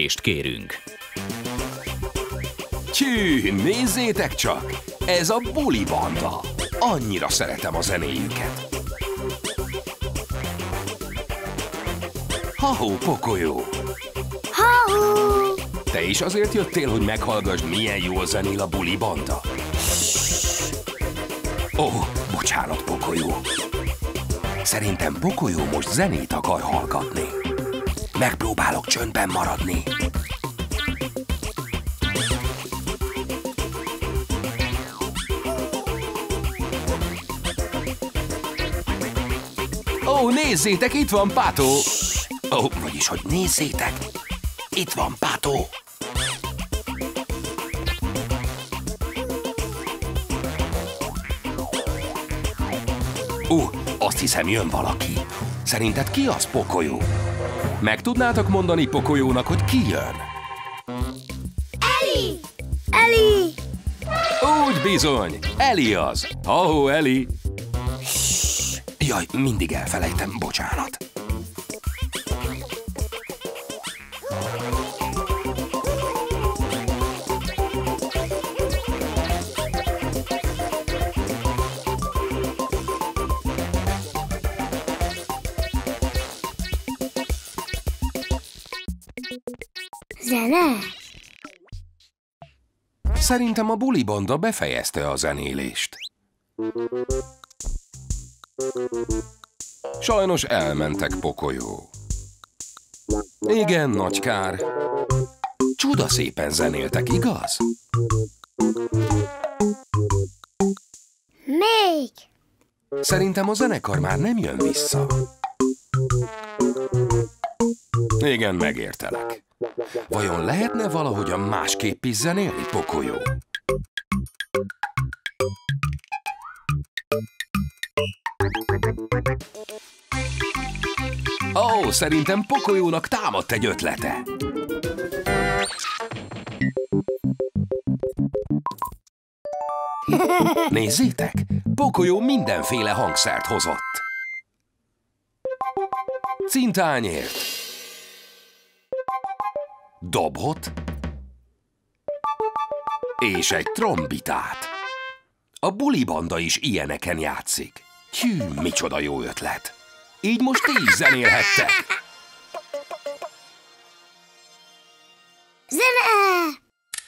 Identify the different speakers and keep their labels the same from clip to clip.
Speaker 1: zenélést kérünk.
Speaker 2: Tyű, nézzétek csak! Ez a Buli Banda. Annyira szeretem a zenéjüket. Ha-hó, Pokolyó!
Speaker 3: Ha-hó!
Speaker 2: Te is azért jöttél, hogy meghallgassd, milyen jól zenél a Buli Banda? Ó, bocsánat, Pokolyó. Szerintem Pokolyó most zenét akar hallgatni. Megpróbálok csöndben maradni. Ó, nézzétek, itt van Pátó! Ó, vagyis, hogy nézzétek, itt van Pátó! Ó, azt hiszem, jön valaki. Szerinted ki az, Pokolyó? Meg tudnátok mondani Pokolyónak, hogy ki jön?
Speaker 3: Eli! Eli!
Speaker 2: Úgy bizony, Eli az. Ha-hó, Eli! Jaj, mindig elfelejtem, bocsánat.
Speaker 3: Zene?
Speaker 2: Szerintem a Buli Banda befejezte a zenélést. Sajnos elmentek, Pokolyó. Igen, nagy kár. Csuda szépen zenéltek, igaz?
Speaker 3: Még!
Speaker 2: Szerintem a zenekar már nem jön vissza. Igen, megértelek. Vajon lehetne valahogyan másképp is zenélni, Pokolyó? Ó, szerintem Pokolyónak támadt egy ötlete. Nézzétek, Pokolyó mindenféle hangszert hozott. Cintányért, dobhot és egy trombitát. A Buli Banda is ilyeneken játszik. Hű, micsoda jó ötlet. Így most ti is zenélhettek.
Speaker 3: Zene!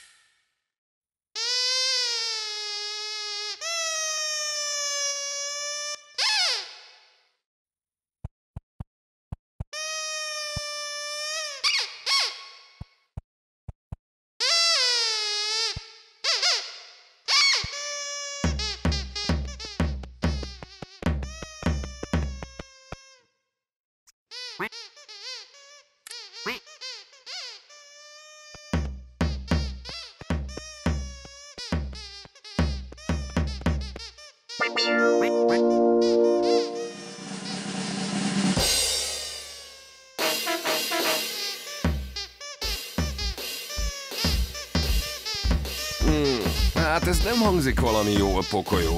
Speaker 2: Hát ez nem hangzik valami jól, Pokolyó.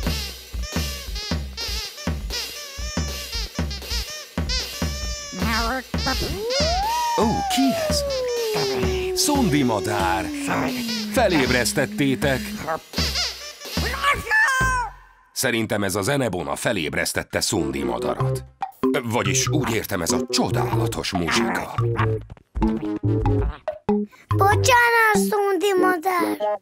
Speaker 2: Ó, ki ez? Szundi madár. Felébresztettétek. Szerintem ez a zenebona felébresztette Szundi madarat. Vagyis úgy értem, ez a csodálatos muzsika.
Speaker 3: Bocsánat, Szundi madár!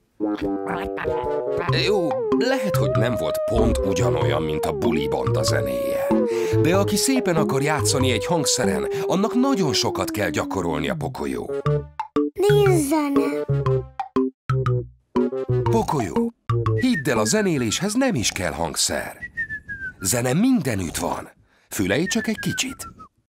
Speaker 2: Jó, lehet, hogy nem volt pont ugyanolyan, mint a Buli Banda zenéje. De aki szépen akar játszani egy hangszeren, annak nagyon sokat kell gyakorolnia, Pokolyó.
Speaker 3: Nincs zene.
Speaker 2: Pokolyó, hidd el, a zenéléshez nem is kell hangszer. Zene mindenütt van. Fülelj csak egy kicsit.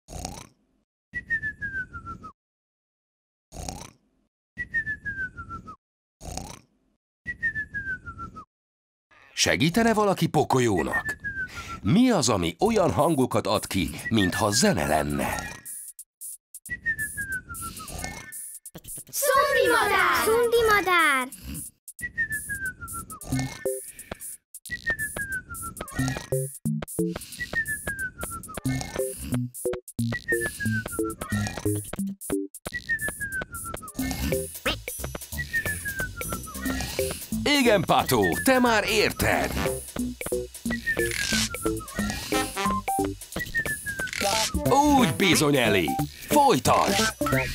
Speaker 2: Segítene valaki Pokolyónak? Mi az, ami olyan hangokat ad ki, mintha zene lenne?
Speaker 3: Szundi madár! Szundi madár!
Speaker 2: Igen, Pató, te már érted. Úgy bizony, Eli. Folytasd!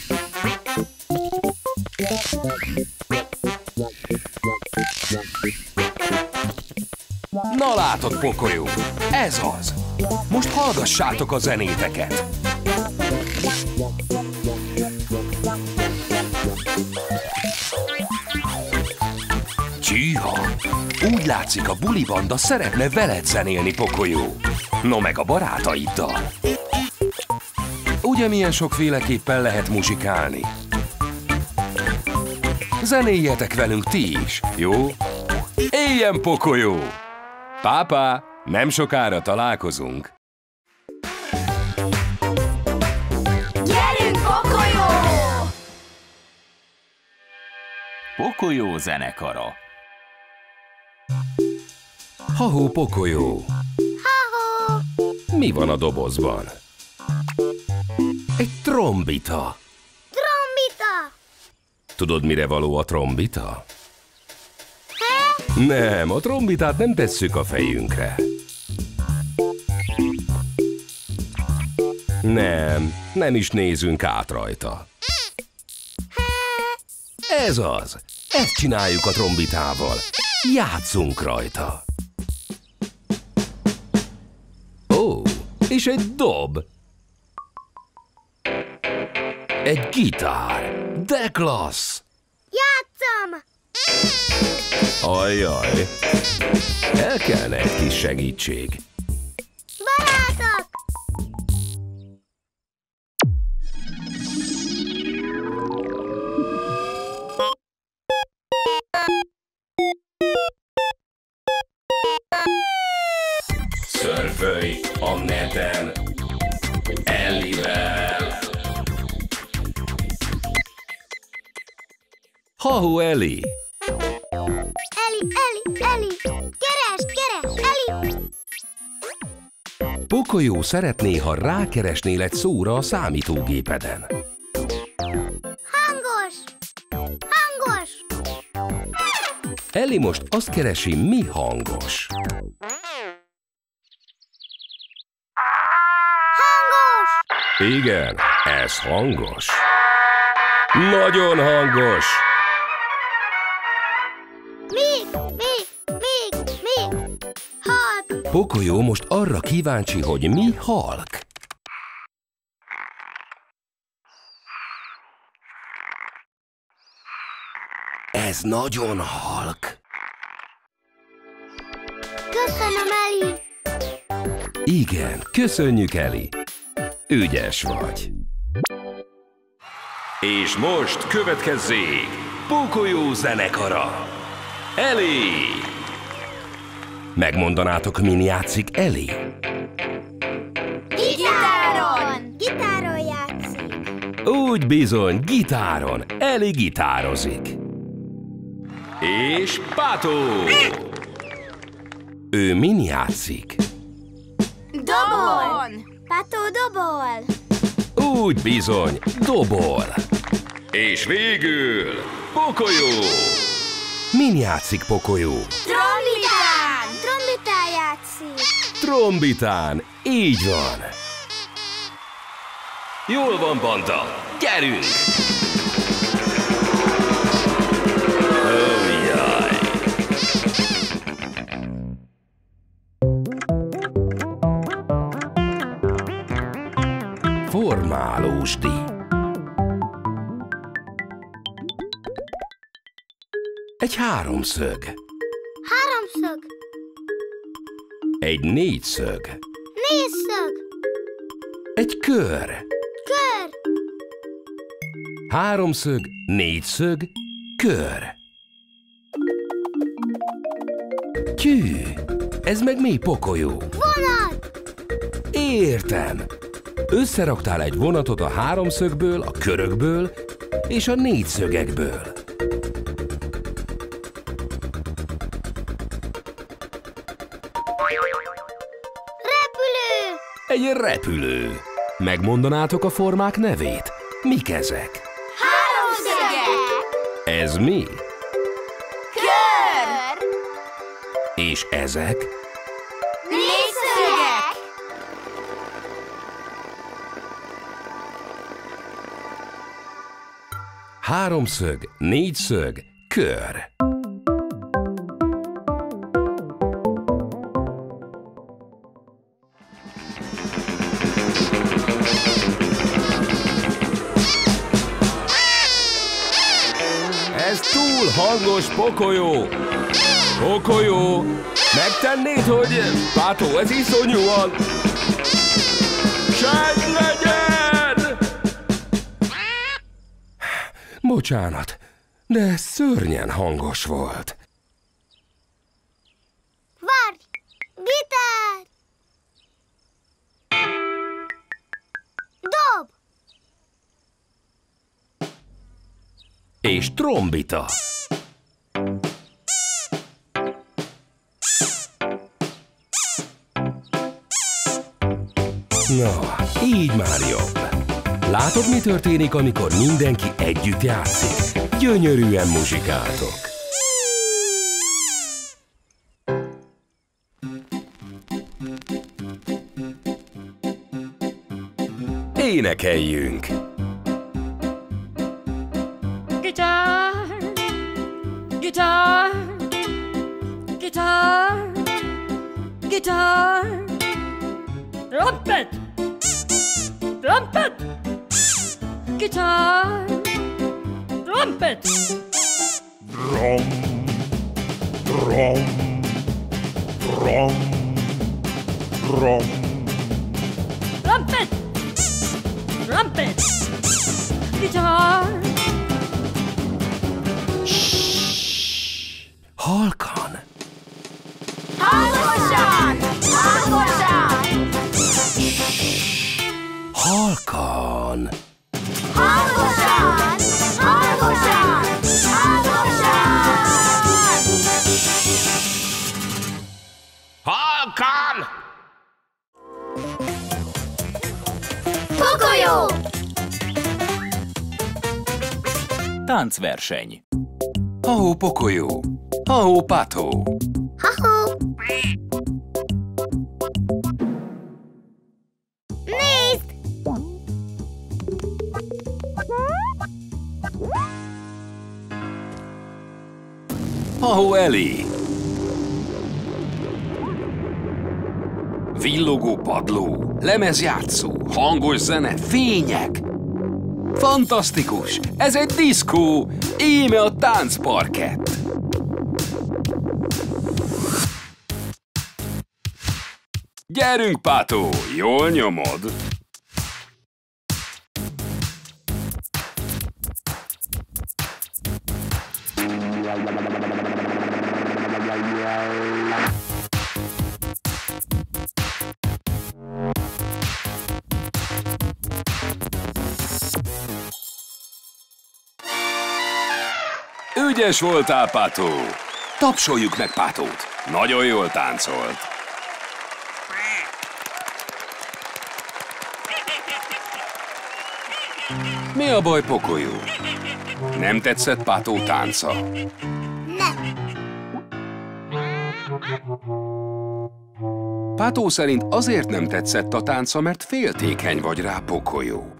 Speaker 2: Na látod, pokolyó, ez az. Most hallgassátok a zenéteket. Csíha! Úgy látszik, a bulibanda szeretne veled zenélni, pokolyó. No meg a barátaiddal. Ugye milyen sokféleképpen lehet muzsikálni? Zenéljetek velünk ti is, jó? Éljen, pokolyó! Pápá, nem sokára találkozunk.
Speaker 1: Gyerünk, pokolyó!
Speaker 4: Pokolyó zenekara.
Speaker 2: Ha-hó, pokolyó!
Speaker 3: Ha-hó!
Speaker 2: Mi van a dobozban? Egy trombita.
Speaker 3: Trombita!
Speaker 2: Tudod, mire való a trombita?
Speaker 3: He?
Speaker 2: Nem, a trombitát nem tesszük a fejünkre. Nem is nézünk át rajta. Ez az. Ezt csináljuk a trombitával. Játszunk rajta. Ó, és egy dob. Egy gitár. De klassz!
Speaker 3: Játszom!
Speaker 2: Ajjaj. El kellene egy kis segítség.
Speaker 3: Barátok!
Speaker 2: Szörfölj a neten Ellivel. Ha-hó, Eli!
Speaker 3: Eli! Keres, Eli!
Speaker 2: Pokolyó szeretné, ha rákeresnél egy szóra a számítógépeden.
Speaker 3: Hangos!
Speaker 2: Eli most azt keresi, mi hangos.
Speaker 3: Hangos!
Speaker 2: Igen, ez hangos. Nagyon hangos.
Speaker 3: Még! Halk!
Speaker 2: Pokolyó most arra kíváncsi, hogy mi halk. Ez nagyon halk.
Speaker 3: Köszönöm, Eli!
Speaker 2: Igen, köszönjük, Eli. Ügyes vagy. És most következzék Pokolyó zenekara. Eli! Megmondanátok, min játszik Eli?
Speaker 3: Gitáron játszik.
Speaker 2: Úgy bizony, gitáron. Eli gitározik. És Pátó! Ő min játszik?
Speaker 1: Dobon!
Speaker 3: Pató dobol.
Speaker 2: Úgy bizony, dobol. És végül Pokolyó! Min játszik Pokolyó?
Speaker 3: Trombitán játszik.
Speaker 2: Trombitán, így van. Jól van, banda, gyerünk! Oh, jaj. Formálósdi. Egy háromszög.
Speaker 3: Háromszög.
Speaker 2: Egy négyszög.
Speaker 3: Négyszög.
Speaker 2: Egy kör.
Speaker 3: Kör.
Speaker 2: Háromszög, négyszög, kör. Tyű, ez meg mi, Pokolyó?
Speaker 3: Vonat.
Speaker 2: Értem. Összeraktál egy vonatot a háromszögből, a körökből és a négyszögekből.
Speaker 3: Repülő.
Speaker 2: Egy repülő. Megmondanátok a formák nevét? Mik ezek?
Speaker 1: Háromszögek!
Speaker 2: Ez mi?
Speaker 1: Kör!
Speaker 2: És ezek?
Speaker 1: Négyszögek!
Speaker 2: Háromszög, négyszög, kör. Ez túl hangos, Pokolyó! Pokolyó! Megtennéd, hogy... Pátó, ez iszonyúan... Csend legyen! Bocsánat, de szörnyen hangos volt.
Speaker 3: Várj! Gitár! Dob!
Speaker 2: És trombita. Na, így már jobb. Látod, mi történik, amikor mindenki együtt játszik? Gyönyörűen muzsikáltok. Énekeljünk!
Speaker 5: Guitar, guitar, guitar, guitar, trumpet, trumpet, guitar, trumpet.
Speaker 6: Drum, drum, drum, drum.
Speaker 5: Trumpet, trumpet, guitar.
Speaker 2: Halkan!
Speaker 1: Hangosan! Hangosan!
Speaker 2: Halkan!
Speaker 1: Hangosan! Hangosan! Hangosan!
Speaker 2: Halkan!
Speaker 1: Pokolyó!
Speaker 4: Táncverseny.
Speaker 2: Ha-hó, Pokolyó! Ha-hó, Pátó!
Speaker 3: Ha-hó! Nézd!
Speaker 2: Ha-hó, Eli! Villogó padló, lemezjátszó, hangos zene, fények! Fantasztikus! Ez egy diszkó! Íme a táncparkett! Gyerünk, Pátó! Jól nyomod! Ügyes voltál, Pátó! Tapsoljuk meg Pátót! Nagyon jól táncolt! Mi a baj, Pokolyó? Nem tetszett Pátó tánca?
Speaker 3: Nem.
Speaker 2: Pátó szerint azért nem tetszett a tánca, mert féltékeny vagy rá, Pokolyó.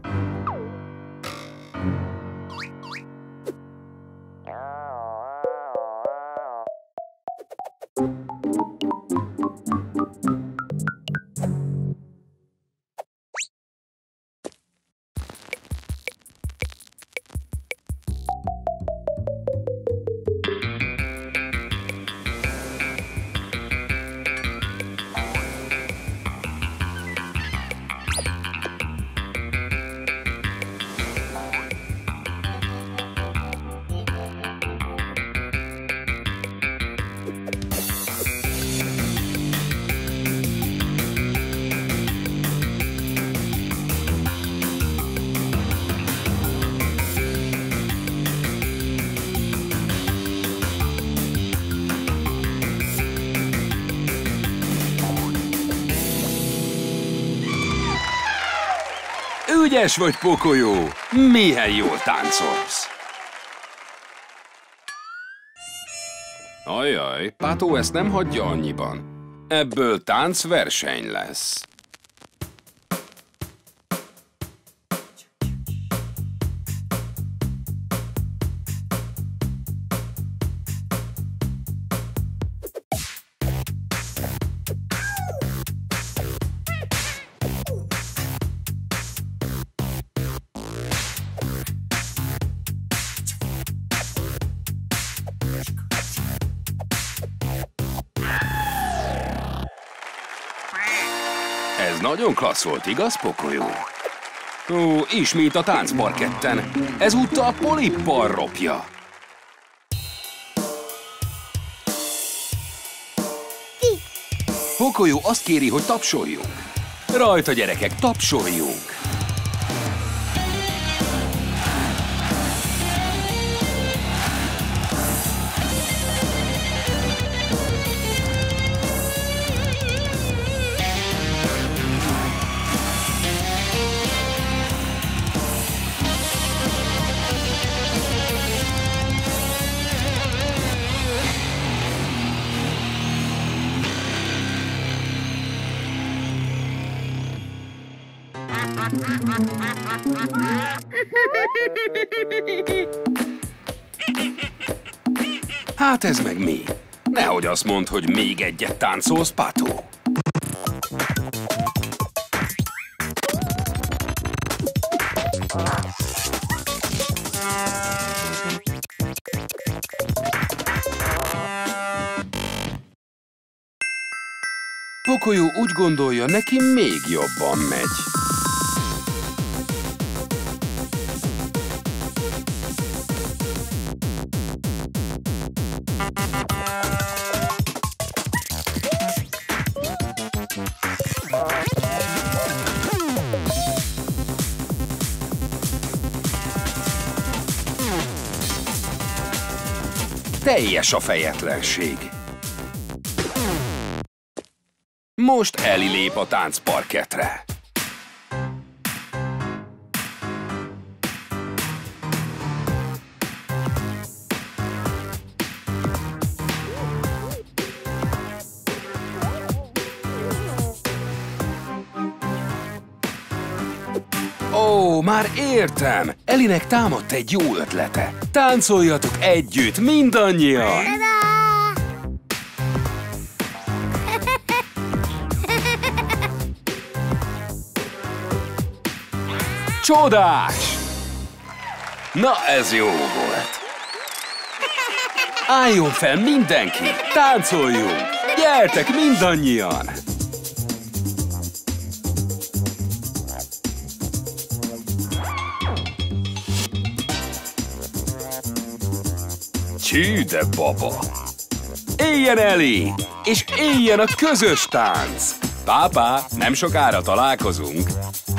Speaker 2: Ügyes vagy, Pokolyó! Milyen jól táncolsz!
Speaker 7: Ajaj, Pátó ezt nem hagyja annyiban. Ebből táncverseny lesz. Ez nagyon klassz volt, igaz, Pokolyó? Ó, ismét a táncparketten. Ezúttal Polippal ropja. Pokolyó azt kéri, hogy tapsoljunk. Rajta, gyerekek, tapsoljunk! Hát ez meg mi? Nehogy azt mondd, hogy még egyet táncolsz, Pátó. Pokolyó úgy gondolja, neki még jobban megy. Teljes a fejetlenség. Most Eli lép a táncparketre. Ó, már értem! Elinek támadt egy jó ötlete. Táncoljatok együtt, mindannyian! Csodás! Na, ez jó volt. Álljon fel mindenki! Táncoljunk! Gyertek mindannyian! Csű, de baba! Éljen Eli! És éljen a közös tánc! Pápá, nem sokára találkozunk!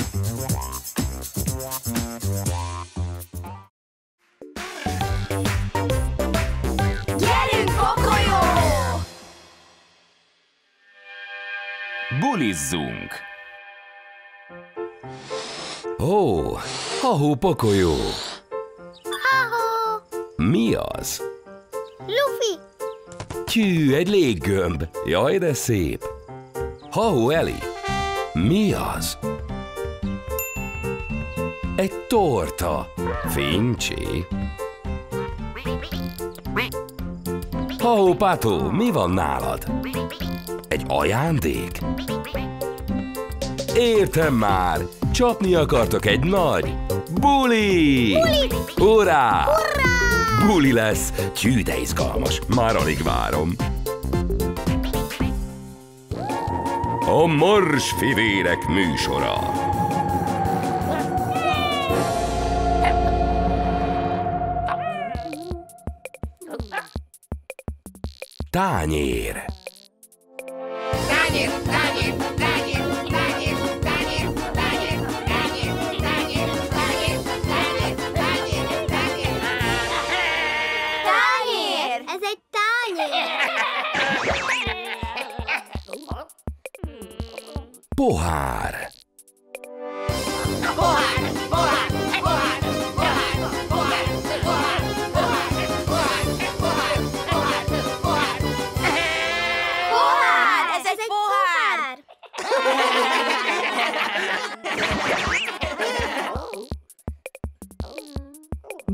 Speaker 1: Gyerünk, Pokolyó!
Speaker 4: Bulizzunk!
Speaker 2: Ó, ha-hó, Pokolyó!
Speaker 3: Ha-hó!
Speaker 2: Mi az?
Speaker 3: Lufi!
Speaker 2: Tyű, egy léggömb. Jaj, de szép. Ha-hó, Eli! Mi az? Egy torta. Fincsi. Ha-hó, Pátó, mi van nálad? Egy ajándék? Értem már! Csapni akartok egy nagy buli! Urrá! Buli lesz! Tyű, de izgalmas. Már alig várom. A Marsfivérek műsora. Tányér.
Speaker 3: Tányér! Ez egy tányér!
Speaker 2: Pohár.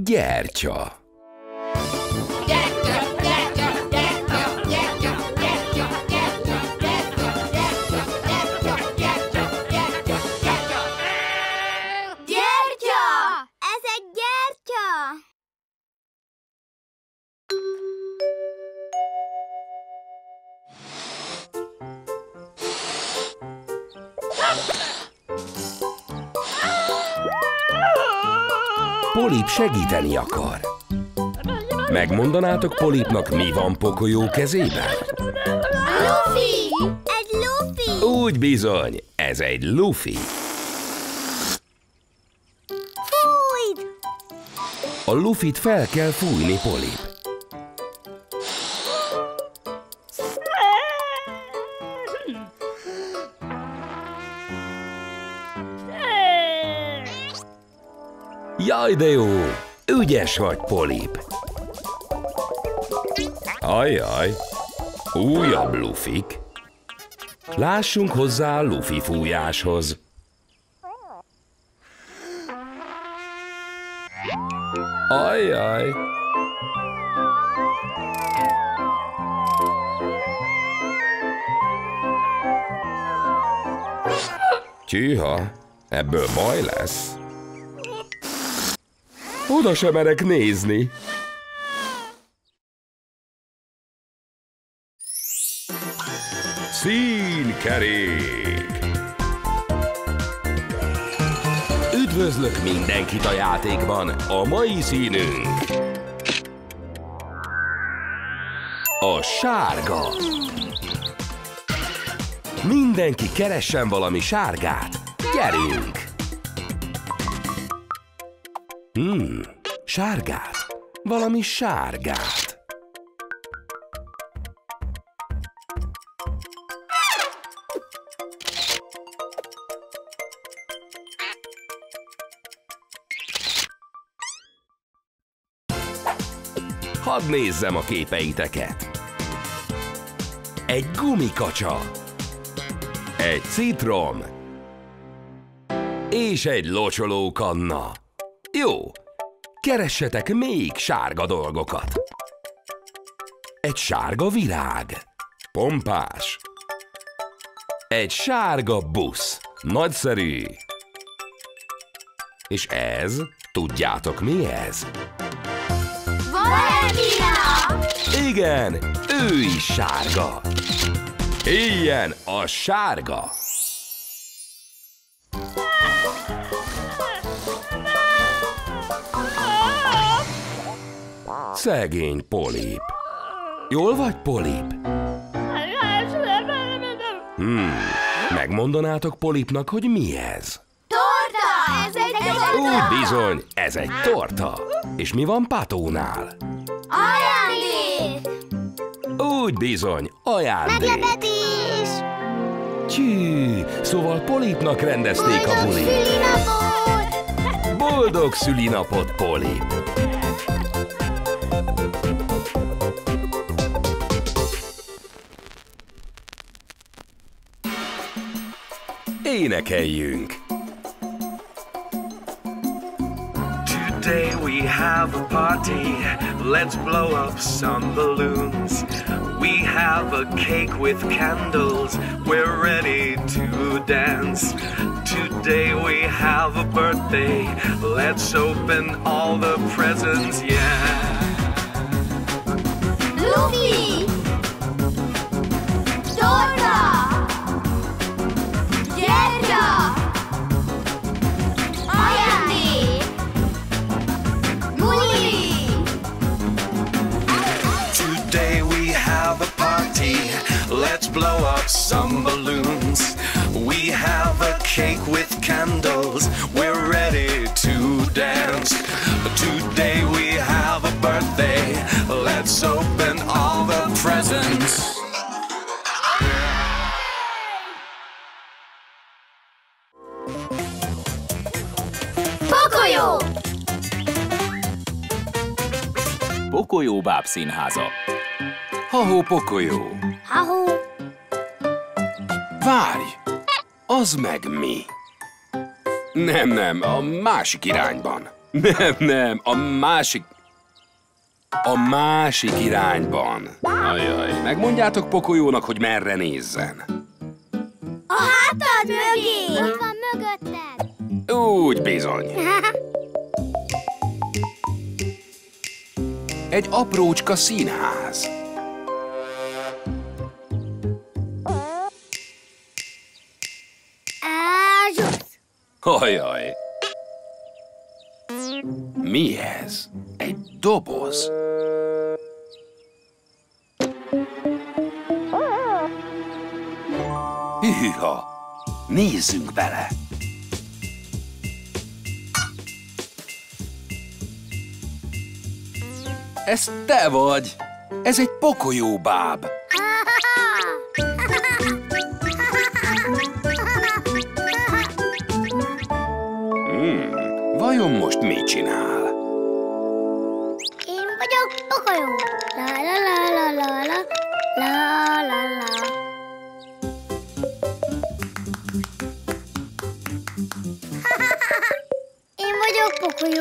Speaker 2: Gyertya.
Speaker 3: Ez egy gyertya!
Speaker 2: Polip segíteni akar. Megmondanátok Polipnak, mi van Pokolyó kezében?
Speaker 3: Lufi! Egy lufi!
Speaker 2: Úgy bizony, ez egy lufi.
Speaker 3: Fújd!
Speaker 2: A lufit fel kell fújni, Polip. Jaj, de jó! Ügyes vagy, Polip. Ajjaj! Újabb lufik. Lássunk hozzá a lufi fújáshoz. Ajjaj! Csíha, ebből baj lesz. Oda sem merek nézni. Színkerék! Üdvözlök mindenkit a játékban! A mai színünk a sárga. Mindenki keressen valami sárgát. Gyerünk! Sárgát. Valami sárgát. Hadd nézzem a képeiteket. Egy gumikacsa. Egy citrom. És egy locsolókanna. Jó, keressetek még sárga dolgokat. Egy sárga virág. Pompás. Egy sárga busz. Nagyszerű. És ez? Tudjátok mi ez?
Speaker 3: Valentina!
Speaker 2: Igen, ő is sárga. Éljen a sárga! Szegény Polip. Jól vagy, Polip? Megmondanátok Polipnak, hogy mi ez?
Speaker 3: Torta! Ez egy torta!
Speaker 2: Úgy bizony, ez egy torta. És mi van Patónál?
Speaker 3: Ajándék!
Speaker 2: Úgy bizony, ajándék.
Speaker 3: Meglepetés!
Speaker 2: Csű, szóval Polipnak rendezték a bulit.
Speaker 3: Szülinapot!
Speaker 2: Boldog szülinapot, Polip! Énekeljünk!
Speaker 8: Today we have a party, let's blow up some balloons. We have a cake with candles, we're ready to dance. Today we have a birthday, let's open all the presents, yeah.
Speaker 3: Lufi! Torta! Gyertya! Ajándék! Buli!
Speaker 8: Today we have a party, let's blow up some balloons. We have a cake with candles, we're ready to dance. Today we have a birthday, let's open all the presents.
Speaker 3: Pokolyó!
Speaker 4: Pokolyó bábszínháza.
Speaker 7: Ha-hó, Pokolyó!
Speaker 3: Ha-hó!
Speaker 7: Várj! Az meg mi? Nem, a másik irányban. Nem, a másik irányban. Ajaj, megmondjátok Pokolyónak, hogy merre nézzen.
Speaker 3: A hátad mögé! Ott van mögötted!
Speaker 7: Úgy bizony. Egy aprócska színház.
Speaker 3: Zsusz!
Speaker 7: Ajaj. Mi ez? Egy doboz. Hűha! Nézzünk bele! Ez te vagy! Ez egy pokolyóbáb! Vajon most mit csinál?
Speaker 3: Én vagyok Pokolyó. La la la la la la la la la. Én vagyok Pokolyó.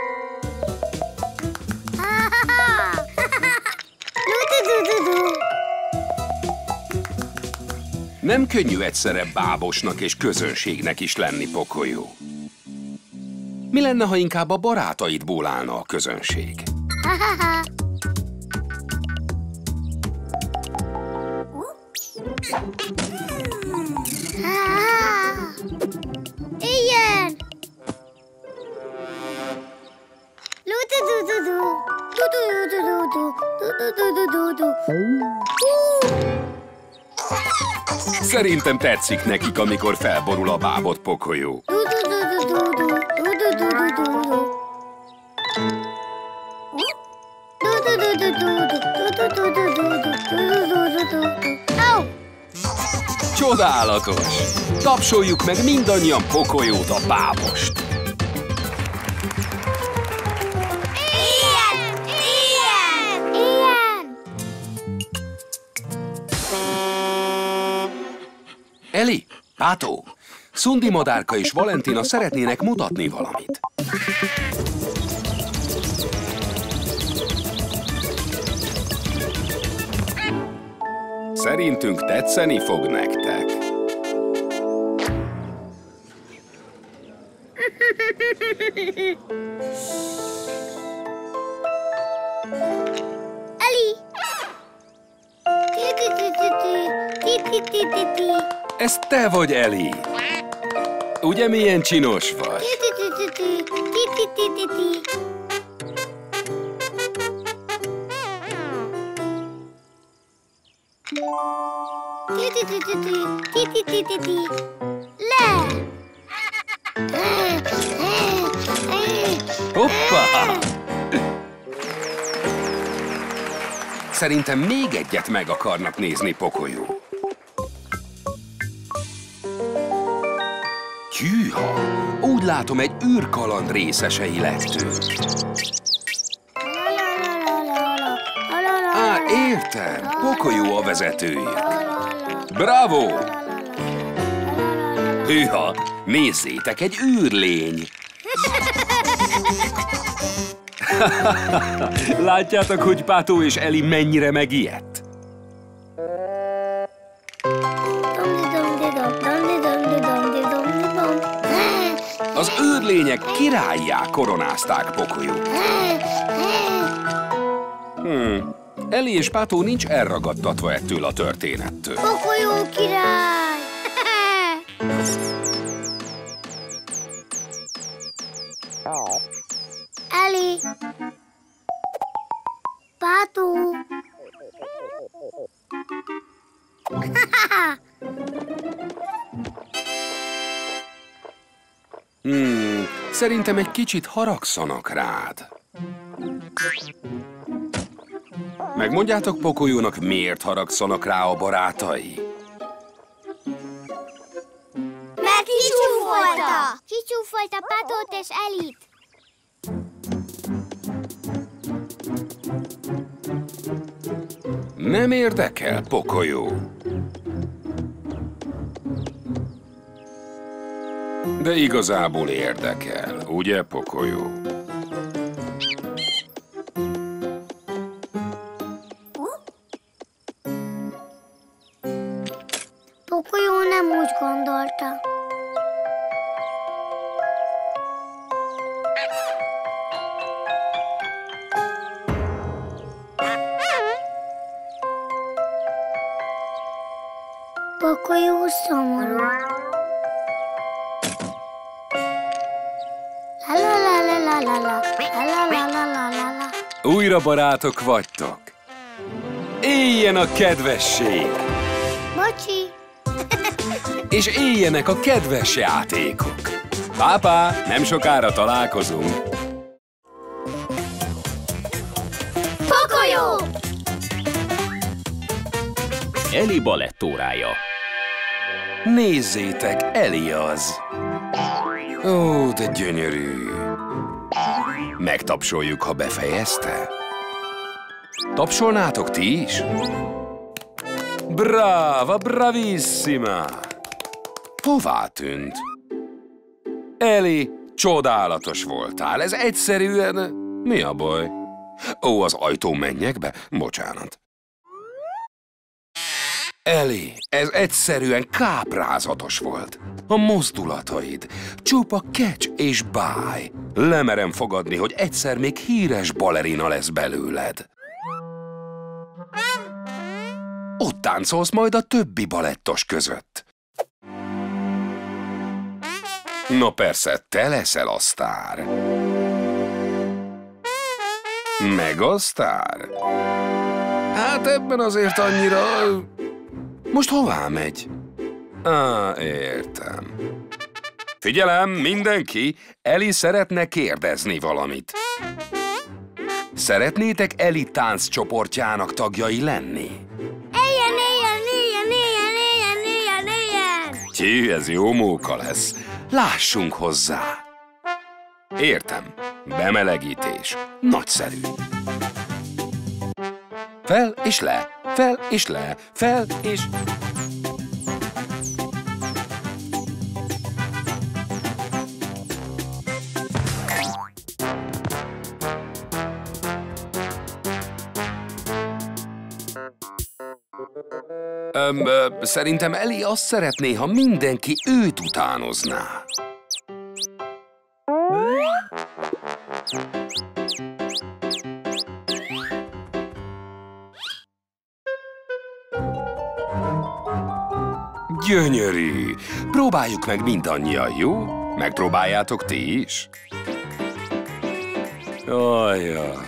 Speaker 3: Du-du-du-du-du.
Speaker 7: Nem könnyű egyszerre bábosnak és közönségnek is lenni, Pokolyó. Mi lenne, ha inkább a barátaidból állna a közönség?
Speaker 3: Ilyen! Lu-du-du-du-du. Du-du-du-du-du. Du-du-du-du-du.
Speaker 7: Szerintem tetszik nekik, amikor felborul a bábot, Pokolyó.
Speaker 3: Du-du-du-du-du. Du-du-du-du-du. Du-du-du-du-du. Du-du-du-du-du. Au!
Speaker 7: Csodálatos! Tapsoljuk meg mindannyian Pokolyót, a bábost!
Speaker 3: Ilyen! Ilyen! Ilyen!
Speaker 7: Eli, Pátó, Szundi madárka és Valentina szeretnének mutatni valamit. Szerintünk tetszeni fog nektek.
Speaker 3: Eli! Ti-ti-ti-ti-ti.
Speaker 7: Ez te vagy, Eli. Ugye milyen csinos vagy?
Speaker 3: Ti-ti-ti-ti-ti. Ti-ti-ti-ti-ti. Ti-ti-ti-ti-ti. Ti-ti-ti-ti-ti. Le!
Speaker 7: Hoppá! Szerintem még egyet meg akarnak nézni, Pokolyó. Hűha! Úgy látom, egy űrkaland részesei lettünk. Á, értem! Pokolyó a vezetője. Bravo! Hűha! Nézzétek, egy űrlény! Látjátok, hogy Pátó és Eli mennyire megijedt? Az űrlények királlyá koronázták Pokolyót. Eli és Pátó nincs elragadtatva ettől a történettől.
Speaker 3: Pokolyó király! Eli! Pátó!
Speaker 7: Szerintem egy kicsit haragszanak rád. Megmondjátok Pokolyónak, miért haragszanak rá a barátai?
Speaker 3: Mert kicsúfolta! Kicsúfolta Pátót és Elit.
Speaker 7: Nem érdekel, Pokolyó. De igazából érdekel, ugye, Pokolyó?
Speaker 3: nem úgy gondolta. Pokolyó szomorú. La la la la la la la la la la la la la.
Speaker 2: Újra barátok vagytok. Éljen a kedvesség,
Speaker 3: Bocsi.
Speaker 2: és éljenek a kedves játékok. Pápá, nem sokára találkozunk.
Speaker 1: Pokolyó!
Speaker 4: Eli balettórája.
Speaker 2: Nézzétek, Eli az. Ó, de gyönyörű. Megtapsoljuk, ha befejezte. Tapsolnátok ti is? Brava, bravissima! Hová tűnt? Eli, csodálatos voltál. Ez egyszerűen... Mi a baj? Ó, az ajtó mennyekbe? Bocsánat. Eli, ez egyszerűen káprázatos volt. A mozdulataid, csupa kecs és báj. Lemerem fogadni, hogy egyszer még híres balerina lesz belőled. Ott táncolsz majd a többi balettos között. No persze, te leszel a sztár. Meg a sztár? Hát ebben azért annyira... Most hová megy? Értem. Figyelem, mindenki! Eli szeretne kérdezni valamit. Szeretnétek Eli tánccsoportjának tagjai lenni?
Speaker 3: Éljen, éljen, éljen, éljen, éljen, éljen, éljen!
Speaker 2: Tyű, ez jó móka lesz. Lássunk hozzá. Értem. Bemelegítés. Nagyszerű. Fel és le, fel és le, fel és... Szerintem Eli azt szeretné, ha mindenki őt utánozná. Gyönyörű! Próbáljuk meg mindannyian, jó? Megpróbáljátok ti is? Ajjaj!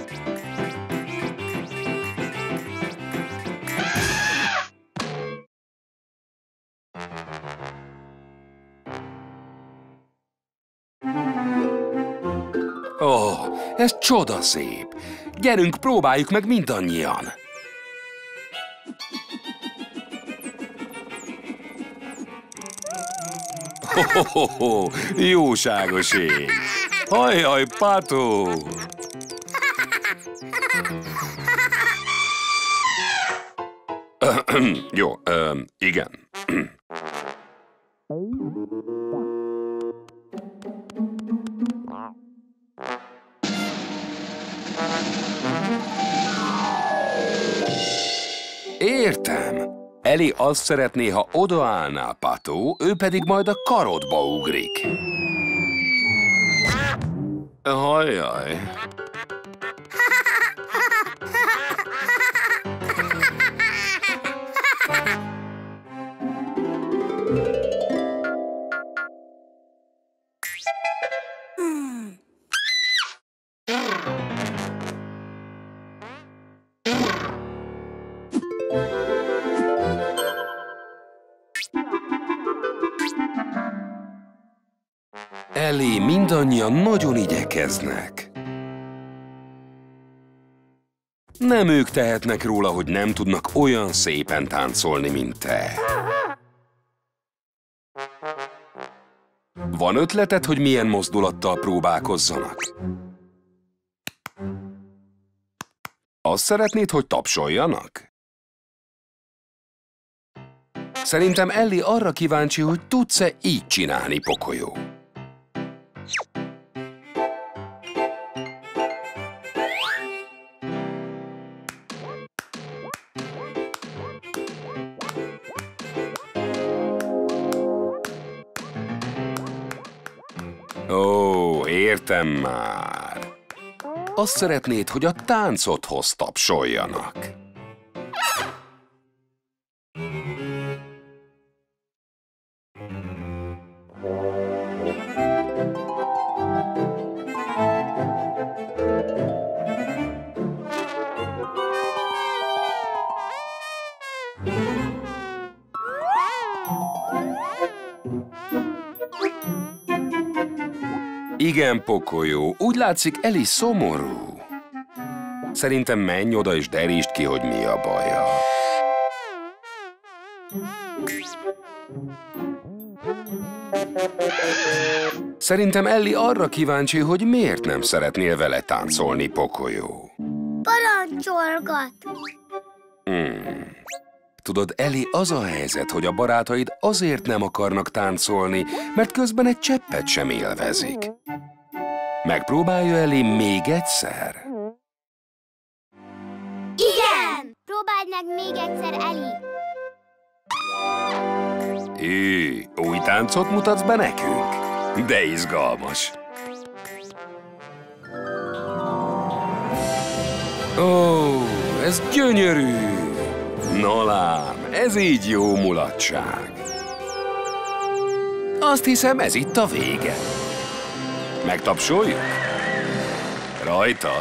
Speaker 2: Ó, ez csodaszép! Gyerünk, próbáljuk meg mindannyian! Ho-ho-ho-ho, jóságos ég! Hajjaj, Pátó! Jó, igen. Értem. Eli azt szeretné, ha odaállnál, Pató, ő pedig majd a karodba ugrik. Hajjaj. Eli, mindannyian nagyon igyekeznek. Nem ők tehetnek róla, hogy nem tudnak olyan szépen táncolni, mint te. Van ötleted, hogy milyen mozdulattal próbálkozzanak? Azt szeretnéd, hogy tapsoljanak? Szerintem Eli arra kíváncsi, hogy tudsz-e így csinálni, Pokolyó. Ó, értem már. Azt szeretnéd, hogy a táncodhoz tapsoljanak. Igen, Pocoyo, úgy látszik, Eli szomorú. Szerintem menj oda és derítsd ki, hogy mi a baja. Szerintem Ellie arra kíváncsi, hogy miért nem szeretnél vele táncolni, Pocoyo.
Speaker 3: Parancsolgat.
Speaker 2: Tudod, Ellie, az a helyzet, hogy a barátaid azért nem akarnak táncolni, mert közben egy cseppet sem élvezik. Megpróbálja Ellie még egyszer?
Speaker 3: Igen! Próbáld meg még egyszer, Eli.
Speaker 2: Új táncot mutatsz be nekünk? De izgalmas. Ó, ez gyönyörű! No lám, ez így jó mulatság. Azt hiszem, ez itt a vége. Megtapsoljuk? Rajta!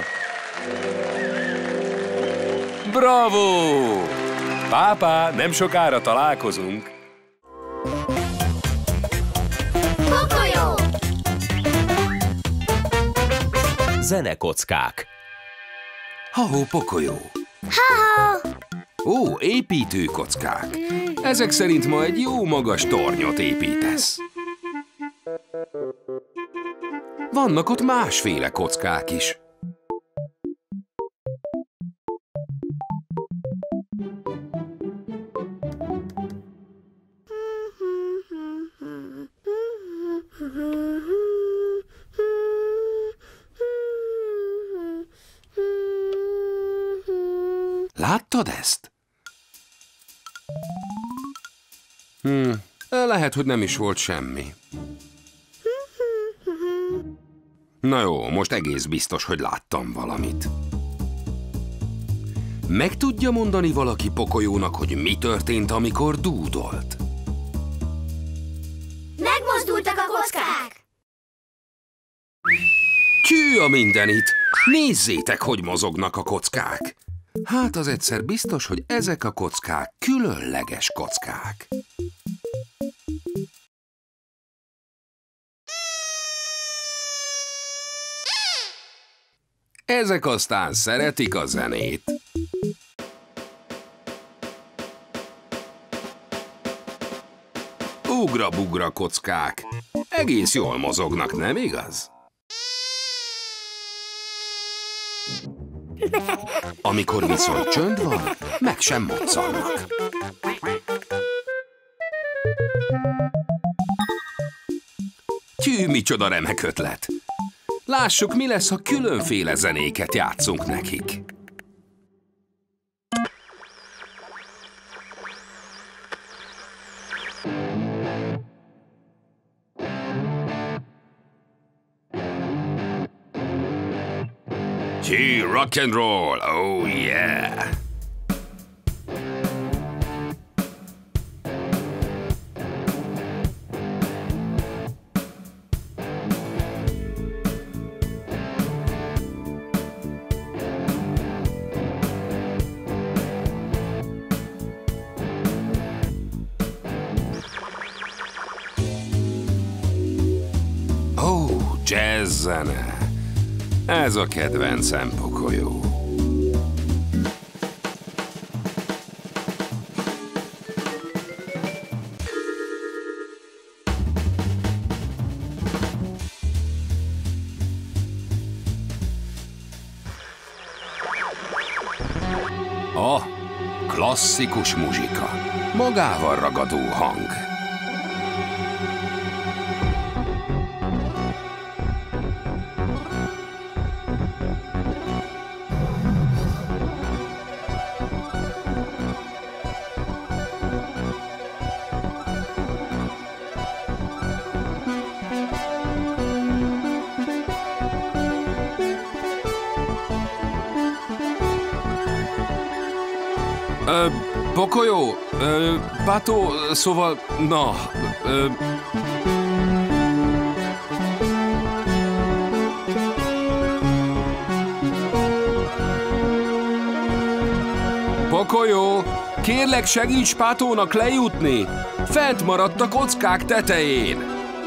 Speaker 2: Bravo! Pápá, nem sokára találkozunk.
Speaker 3: Pocoyo!
Speaker 4: Zenekockák.
Speaker 2: Ha-hó, Pocoyo.
Speaker 3: Ha-ha!
Speaker 2: Ó, építőkockák. Ezek szerint ma egy jó magas tornyot építesz. Vannak ott másféle kockák is. Láttad ezt? Lehet, hogy nem is volt semmi. Na jó, most egész biztos, hogy láttam valamit. Meg tudja mondani valaki Pocoyónak, hogy mi történt, amikor dúdolt?
Speaker 3: Megmozdultak a kockák!
Speaker 2: Tyű a mindenit! Nézzétek, hogy mozognak a kockák! Hát az egyszer biztos, hogy ezek a kockák különleges kockák. Ezek aztán szeretik a zenét. Ugra-bugra kockák. Egész jól mozognak, nem igaz? Amikor viszont csönd van, meg sem moccannak. Tyű, micsoda remek ötlet! Lássuk, mi lesz, ha különféle zenéket játszunk nekik. Gee, rock and roll, oh yeah! Oh, jazz zene! Ez a kedvencem, Pocoyo. Klasszikus muzsika. Magával ragadó hang. Pokolyó, Pató, szóval, na, Pokolyó, kérlek segíts Patónak lejutni! Fent maradt a kockák tetején!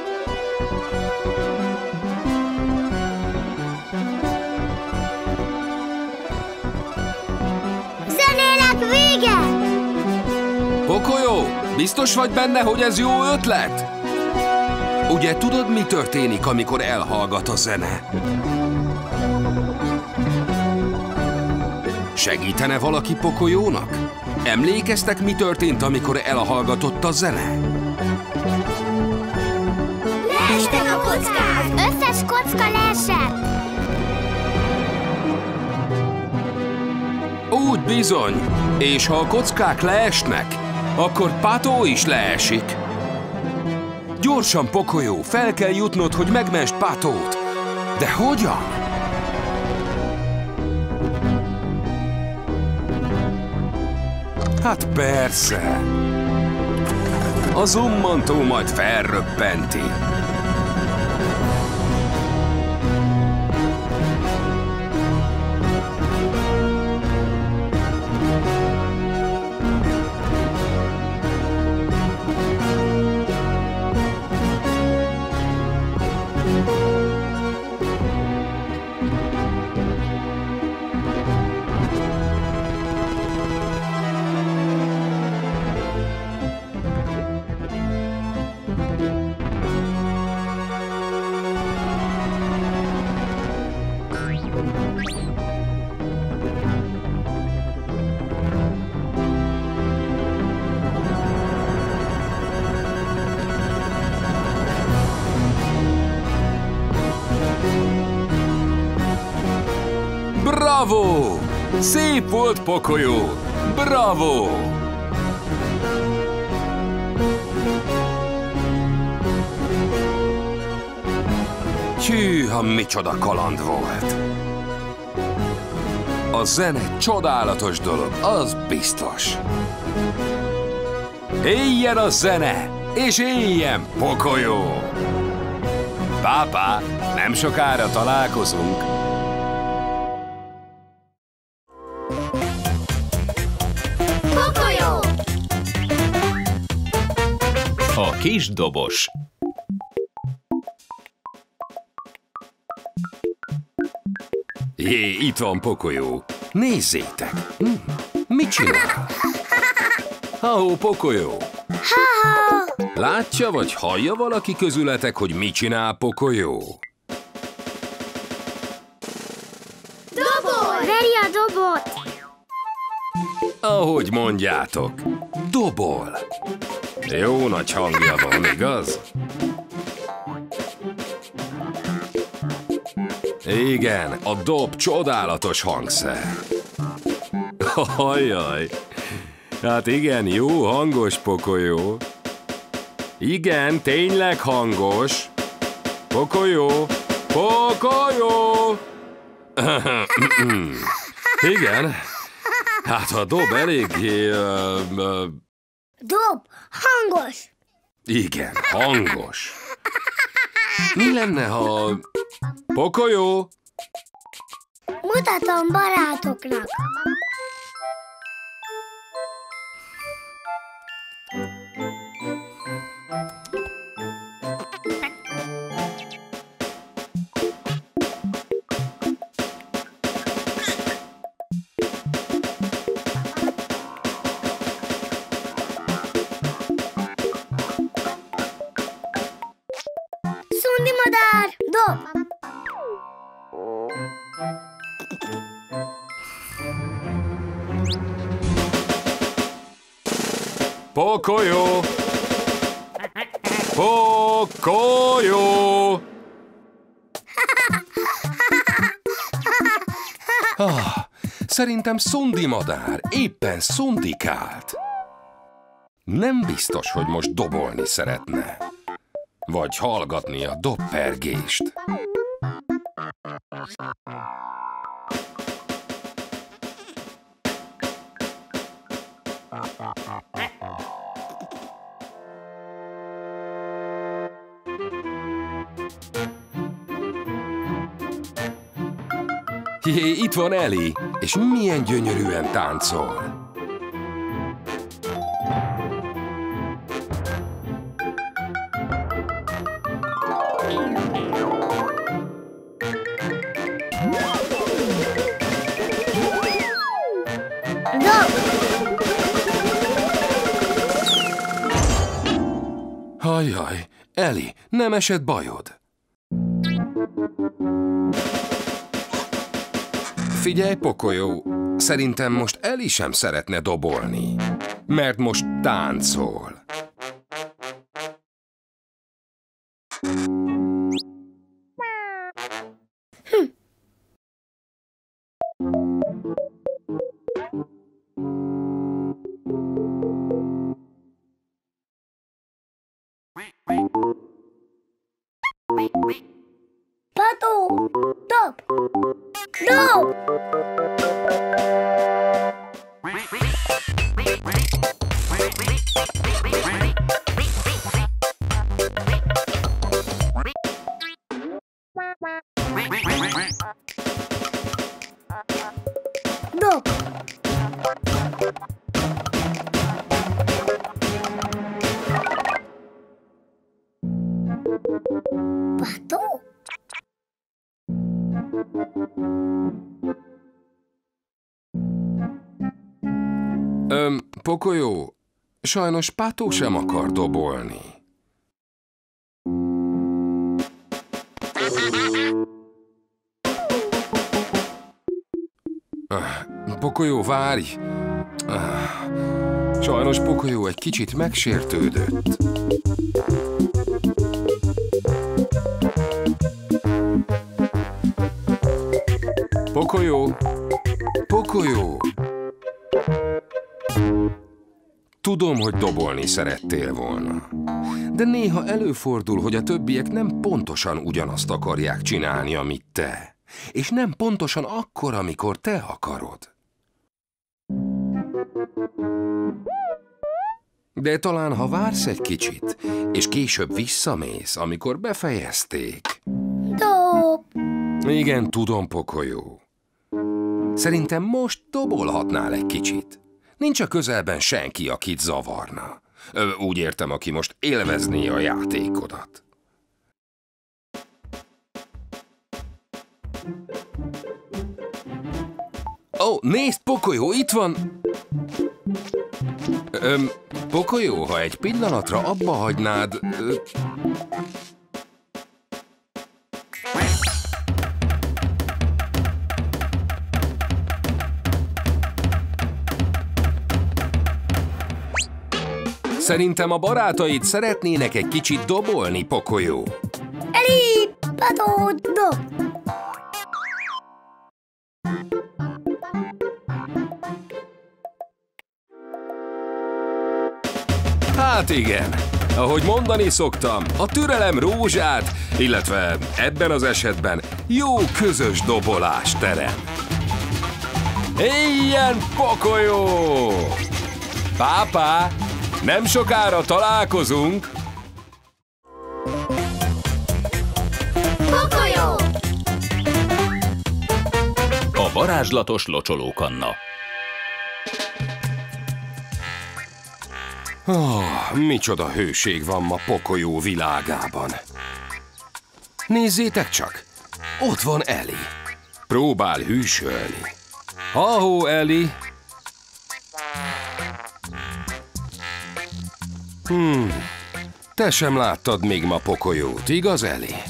Speaker 3: Zenének vége!
Speaker 2: Pokolyó, biztos vagy benne, hogy ez jó ötlet? Ugye tudod, mi történik, amikor elhallgat a zene? Segítene valaki Pokolyónak? Emlékeztek, mi történt, amikor elhallgatott a zene?
Speaker 3: Leestek a kockák! Összes kocka leesett!
Speaker 2: Úgy bizony. És ha a kockák leesnek, akkor Pató is leesik. Gyorsan, Pokolyó, fel kell jutnod, hogy megmentsd Patót. De hogyan? Hát persze. A zummantó majd felröppenti. Bravo! Szép volt, Pokolyó! Bravo! Hűha, micsoda kaland volt! A zene csodálatos dolog, az biztos. Éljen a zene, és éljen Pokolyó! Pápá, nem sokára találkozunk.
Speaker 3: Pokolyó!
Speaker 4: A kis dobos.
Speaker 2: Jé, itt van Pokolyó. Nézzétek! Mit csinál? Ha-hó, Pokolyó! Látja vagy hallja valaki közületek, hogy mit csinál Pokolyó?
Speaker 3: Dobol! Veri a dobot!
Speaker 2: Ahogy mondjátok, dobol. Jó nagy hangja van, igaz? Igen, a dob csodálatos hangszer. Ajjaj. Hát igen, jó hangos, Pokolyó. Igen, tényleg hangos. Pokolyó, Pokolyó! Igen, hát a dob eléggé...
Speaker 3: Dob! Hangos!
Speaker 2: Igen, hangos. Mi lenne, ha... Pokolyó!
Speaker 3: Mutatom barátoknak! Szundi madár! Dob!
Speaker 2: Pokolyó! Pokolyó! Szerintem Szundi madár éppen szundikált. Nem biztos, hogy most dobolni szeretne. Vagy hallgatni a dobpergést. Jé, itt van Ellie, és milyen gyönyörűen táncol. Ajjaj, Ellie, nem esett bajod? Figyelj, Pocoyo, szerintem most Ellie sem szeretne dobolni, mert most táncol.
Speaker 3: Pato, dob! Dob! Dob! Pato?
Speaker 2: Pocoyo, sajnos Pato sem akar dobolni. Pocoyo, várj! Sajnos Pocoyo egy kicsit megsértődött. Pocoyo! Pocoyo! Tudom, hogy dobolni szerettél volna. De néha előfordul, hogy a többiek nem pontosan ugyanazt akarják csinálni, amit te. És nem pontosan akkor, amikor te akarod. De talán, ha vársz egy kicsit, és később visszamész, amikor befejezték.
Speaker 3: Dob!
Speaker 2: Igen, tudom, Pocoyo. Szerintem most dobolhatnál egy kicsit. Nincs a közelben senki, akit zavarna. Úgy értem, aki most élvezné a játékodat. Ó, nézd, Pocoyo, itt van! Pocoyo, ha egy pillanatra abba hagynád... Szerintem a barátaid szeretnének egy kicsit dobolni, Pocoyo.
Speaker 3: Ellie! Pato, dob!
Speaker 2: Hát igen, ahogy mondani szoktam, a türelem rózsát, illetve ebben az esetben jó közös dobolás terem. Éljen, Pocoyo! Pápá, nem sokára találkozunk!
Speaker 1: Pocoyo!
Speaker 4: A varázslatos locsolókanna.
Speaker 2: Micsoda hőség van ma Pocoyo világában. Nézzétek csak, ott van Ellie. Próbál hűsölni. Ahó, Ellie! Te sem láttad még ma Pocoyót, igaz, Ellie?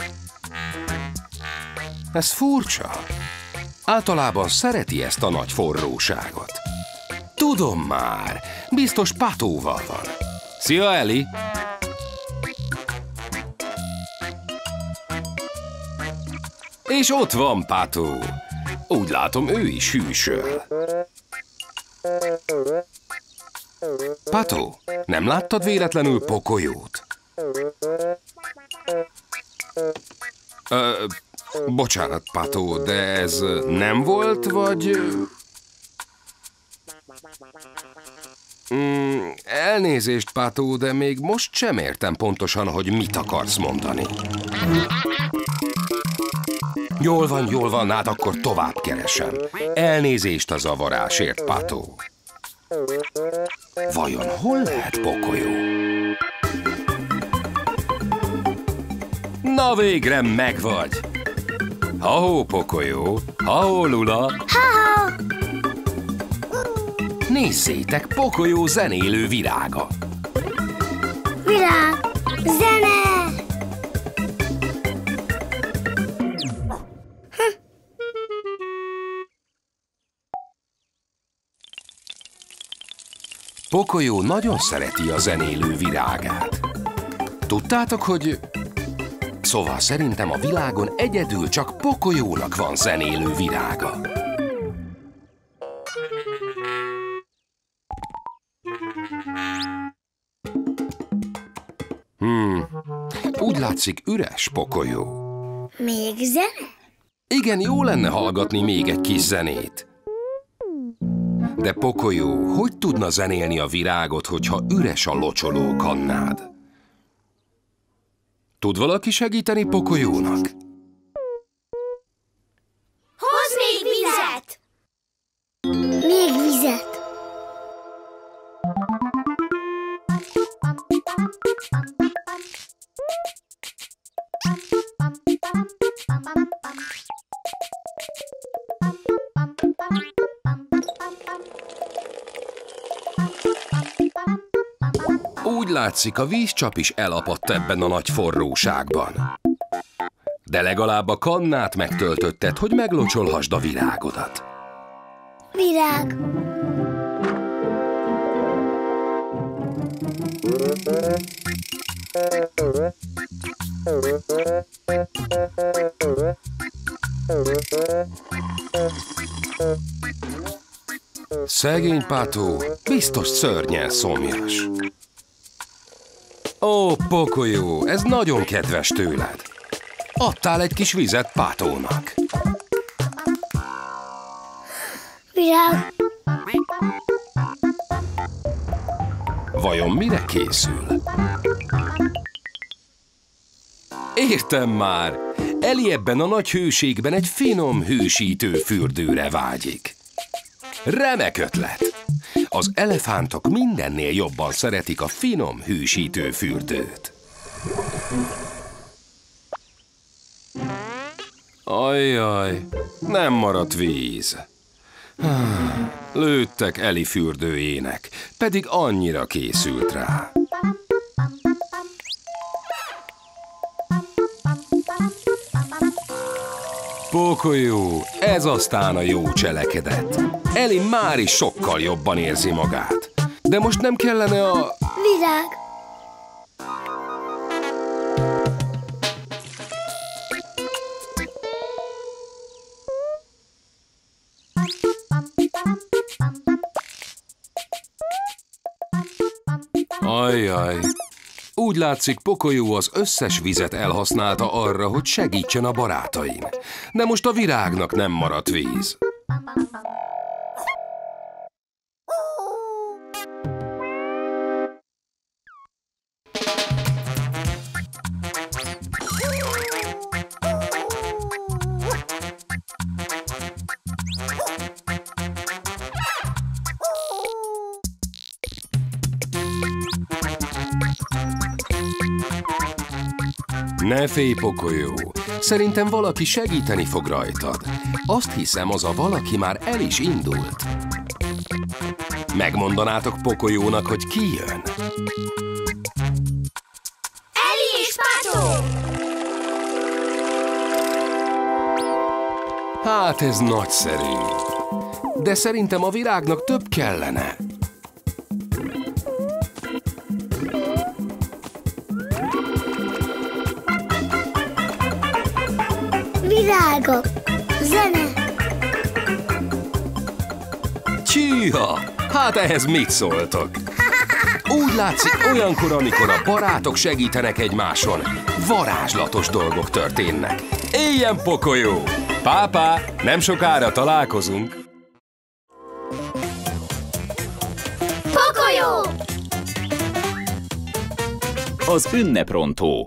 Speaker 2: Ez furcsa. Általában szereti ezt a nagy forróságot. Tudom már, biztos Patóval van. Szia, Ellie! És ott van Pato. Úgy látom, ő is hűsöl. Pato, nem láttad véletlenül Pocoyót? Bocsánat, Pato, de ez nem volt, vagy... Elnézést, Pátó, de még most sem értem pontosan, hogy mit akarsz mondani. Jól van, hát akkor tovább keresem. Elnézést a zavarásért, Pátó. Vajon hol lehet Pokolyó? Na végre megvagy! Ha-hó, Pokolyó! Ha-hó, Lula!
Speaker 3: Ha-ha!
Speaker 2: Nézzétek, Pokolyó zenélő virága!
Speaker 3: Virág! Zene!
Speaker 2: Pokolyó nagyon szereti a zenélő virágát. Tudtátok, hogy... Szóval szerintem a világon egyedül csak Pokolyónak van zenélő virága. Úgy látszik, üres, Pokolyó.
Speaker 3: Még zene?
Speaker 2: Igen, jó lenne hallgatni még egy kis zenét. De Pokolyó, hogy tudna zenélni a virágot, hogyha üres a locsolókannád? Tud valaki segíteni Pokolyónak?
Speaker 1: Hozz még vizet!
Speaker 3: Még vizet!
Speaker 2: Úgy látszik, a vízcsap is elapadt ebben a nagy forróságban. De legalább a kannát megtöltötted, hogy meglocsolhassd a virágodat.
Speaker 3: Virág!
Speaker 2: Szegény Pátó, biztos szörnyen szomjas. Ó, Pokolyó, ez nagyon kedves tőled. Adtál egy kis vizet Pátónak.
Speaker 3: Virág!
Speaker 2: Vajon mire készül? Értem már! Eli ebben a nagy hőségben egy finom hősítő fürdőre vágyik. Remek ötlet! Az elefántok mindennél jobban szeretik a finom hősítő fürdőt. Ajjaj, nem maradt víz. Lőttek Eli fürdőjének, pedig annyira készült rá. Pokolyó, ez aztán a jó cselekedet. Eli már is sokkal jobban érzi magát. De most nem kellene a...
Speaker 3: Virág!
Speaker 2: Ajjaj. Úgy látszik, Pokolyó az összes vizet elhasználta arra, hogy segítsen a barátain. De most a virágnak nem maradt víz. Ne félj, Pokolyó! Szerintem valaki segíteni fog rajtad. Azt hiszem, az a valaki már el is indult. Megmondanátok Pokolyónak, hogy ki jön?
Speaker 1: Eli és Pátó!
Speaker 2: Hát ez nagyszerű. De szerintem a virágnak több kellene.
Speaker 3: Virágok! Zene!
Speaker 2: Csíha! Hát ehhez mit szóltok? Úgy látszik, olyankor, amikor a barátok segítenek egymáson, varázslatos dolgok történnek. Éljen, Pokolyó! Pápá, nem sokára találkozunk!
Speaker 1: Pokolyó!
Speaker 4: Az ünneprontó.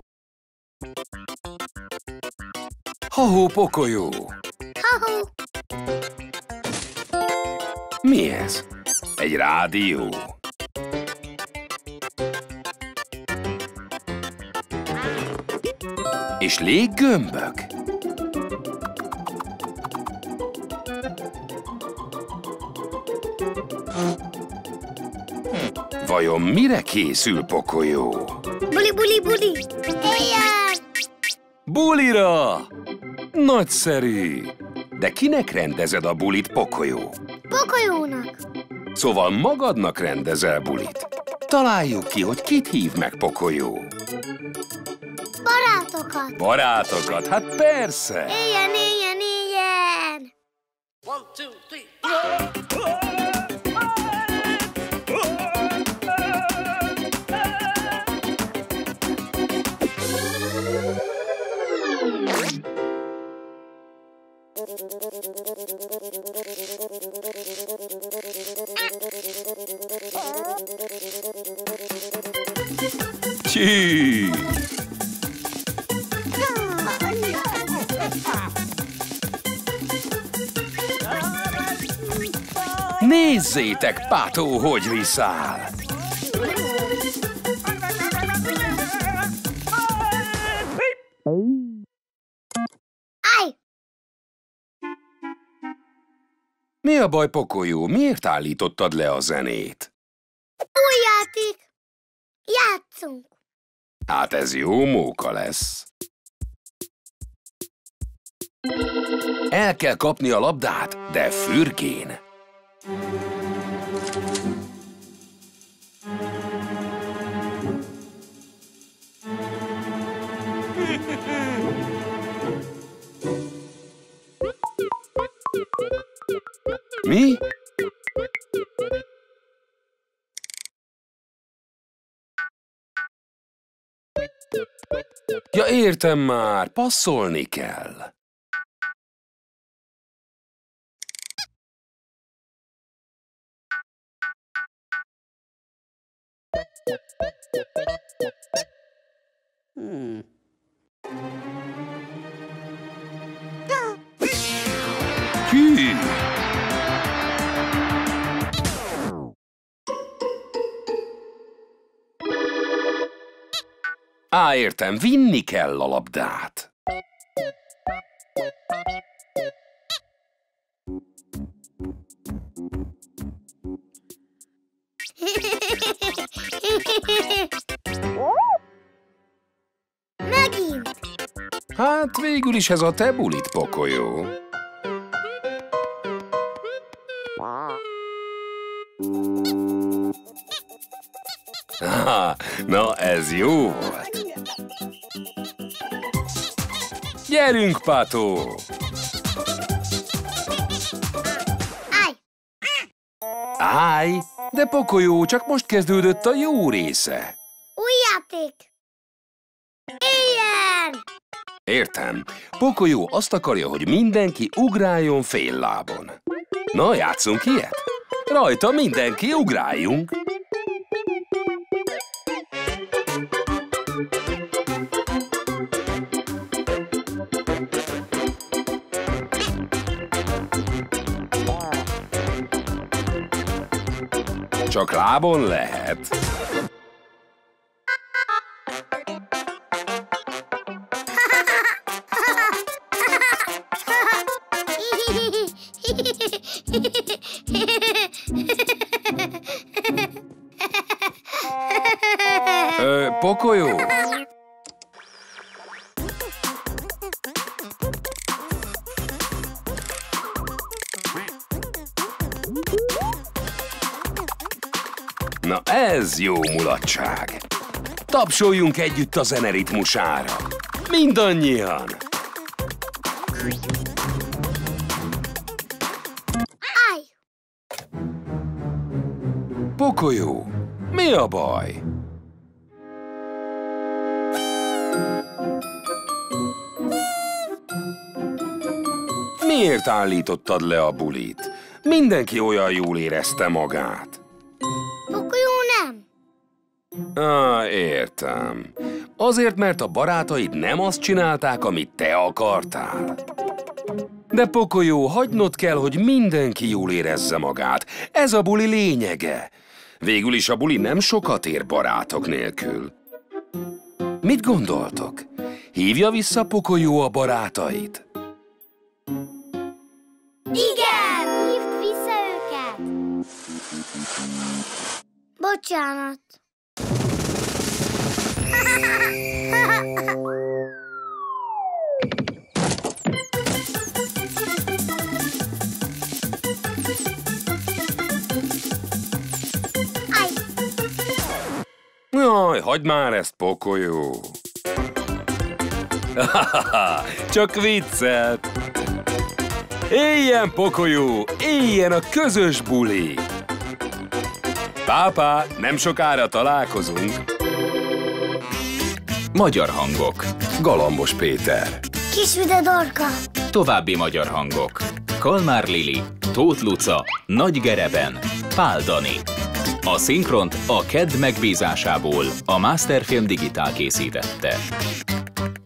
Speaker 2: Ha-hó, Pokolyó!
Speaker 3: Ha-hó!
Speaker 2: Mi ez? Egy rádió? És léggömbök? Vajon mire készül Pokolyó?
Speaker 3: Buli, buli, buli! Éjjel!
Speaker 2: Bulira! Nagyszerű! De kinek rendezed a bulit, Pokolyó?
Speaker 3: Pokolyónak!
Speaker 2: Szóval magadnak rendezel bulit. Találjuk ki, hogy kit hív meg Pokolyó.
Speaker 3: Barátokat!
Speaker 2: Barátokat? Hát persze!
Speaker 3: Éljen, éljen, éljen!
Speaker 2: Csí! Nézzétek, Pátó, hogy viszál!
Speaker 3: Állj!
Speaker 2: Mi a baj, Pokolyó? Miért állítottad le a zenét?
Speaker 3: Új játék! Játszunk!
Speaker 2: Hát ez jó móka lesz. El kell kapni a labdát, de fürgén. Mi? Ja, értem már, passzolni kell. Hű! Á, értem, vinni kell a labdát.
Speaker 3: Megint!
Speaker 2: Hát végül is ez a te bulit, Pokolyó. Na, ez jó volt. Gyerünk, Pátó!
Speaker 3: Állj!
Speaker 2: Állj! De Pokolyó, csak most kezdődött a jó része.
Speaker 3: Új játék! Éljen!
Speaker 2: Értem. Pokolyó azt akarja, hogy mindenki ugráljon fél lábon. Na, játszunk ilyet? Rajta mindenki, ugráljunk! Csak lábon lehet. Pokolyó? Na ez jó mulatság. Tapsoljunk együtt a zene ritmusára. Mindannyian.
Speaker 3: Állj!
Speaker 2: Pokolyó, mi a baj? Miért állítottad le a bulit? Mindenki olyan jól érezte magát.
Speaker 3: Pokolyó
Speaker 2: Értem. Azért, mert a barátaid nem azt csinálták, amit te akartál. De Pocoyo, hagynod kell, hogy mindenki jól érezze magát. Ez a buli lényege. Végül is a buli nem sokat ér barátok nélkül. Mit gondoltok? Hívja vissza Pocoyo a barátait?
Speaker 3: Igen! Hívd vissza őket! Bocsánat.
Speaker 2: Jaj, hagyd már ezt, Pocoyo. Csak viccelt. Éljen, Pocoyo, éljen a közös buli. Pápá, nem sokára találkozunk.
Speaker 4: Magyar hangok.
Speaker 2: Galambos Péter.
Speaker 3: Kisvide Dorka.
Speaker 4: További magyar hangok. Kalmár Lili, Tóth Luca, Nagy Gereben, Pál Dani. A szinkront a KED megbízásából a Masterfilm Digitál készítette.